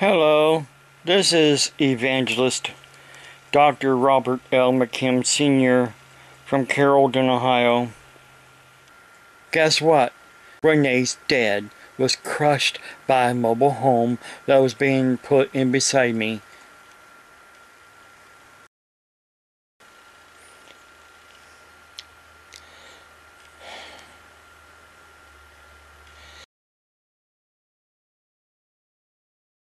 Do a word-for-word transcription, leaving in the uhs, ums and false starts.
Hello, this is Evangelist Doctor Robert L. McKim Senior from Carrollton, Ohio. Guess what? Rene's dad was crushed by a mobile home that was being put in beside me.